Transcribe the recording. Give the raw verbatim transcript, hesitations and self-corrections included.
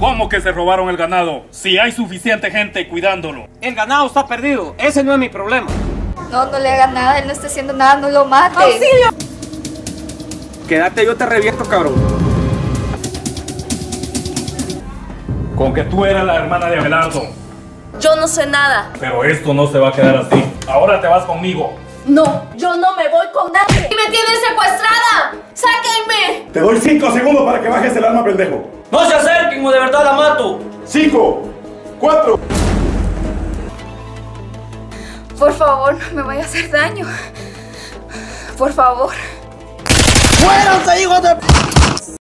¿Cómo que se robaron el ganado? Si hay suficiente gente cuidándolo. El ganado está perdido. Ese no es mi problema. No, no le haga nada. Él no está haciendo nada. No lo mate. ¡Auxilio! Quédate, yo te reviento, cabrón. Con que tú eras la hermana de Abelardo. Yo no sé nada. Pero esto no se va a quedar así. Ahora te vas conmigo. No, yo no me voy con nadie. ¡Me tienen secuestrada! ¡Sáquenme! Te doy cinco segundos para que bajes el arma, pendejo. ¡No se acerquen o de verdad la mato! Cinco, cuatro. Por favor, no me vaya a hacer daño. Por favor. ¡Muéranse, hijos de p***!